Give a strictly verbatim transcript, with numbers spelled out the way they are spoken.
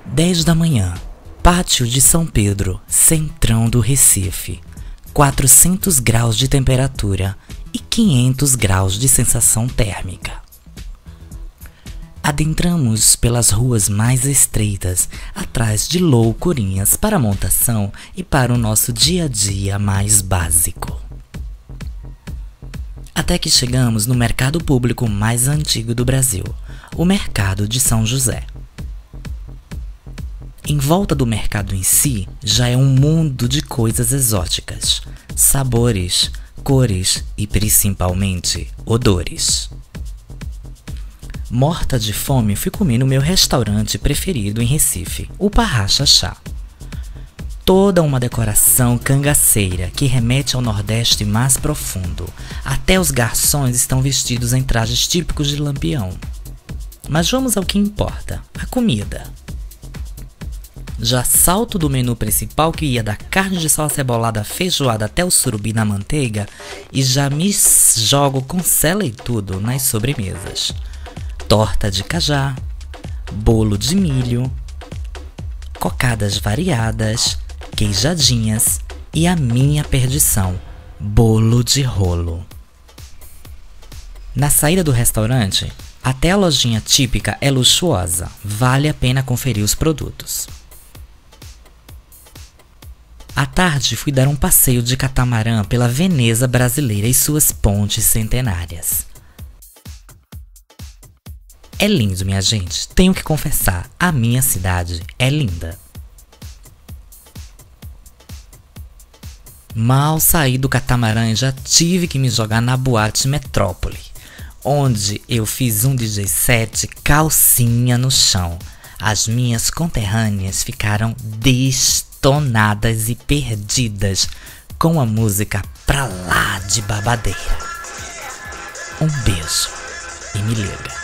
dez da manhã, Pátio de São Pedro, centrão do Recife. quatrocentos graus de temperatura e quinhentos graus de sensação térmica. Adentramos pelas ruas mais estreitas, atrás de loucurinhas para a montação e para o nosso dia a dia mais básico. Até que chegamos no mercado público mais antigo do Brasil, o Mercado de São José. Em volta do mercado em si, já é um mundo de coisas exóticas, sabores, cores e principalmente odores. Morta de fome, fui comer no meu restaurante preferido em Recife, o Parrá Xaxá. Toda uma decoração cangaceira que remete ao Nordeste mais profundo. Até os garçons estão vestidos em trajes típicos de Lampião. Mas vamos ao que importa, a comida. Já salto do menu principal, que ia da carne de sal acebolada à feijoada até o surubi na manteiga, e já me jogo com sela e tudo nas sobremesas. Torta de cajá, bolo de milho, cocadas variadas, queijadinhas e a minha perdição, bolo de rolo. Na saída do restaurante, até a lojinha típica é luxuosa, vale a pena conferir os produtos. À tarde, fui dar um passeio de catamarã pela Veneza brasileira e suas pontes centenárias. É lindo, minha gente. Tenho que confessar, a minha cidade é linda. Mal saí do catamarã e já tive que me jogar na boate Metrópole, onde eu fiz um D J set calcinha no chão. As minhas conterrâneas ficaram destonadas e perdidas com a música pra lá de babadeira. Um beijo e me liga.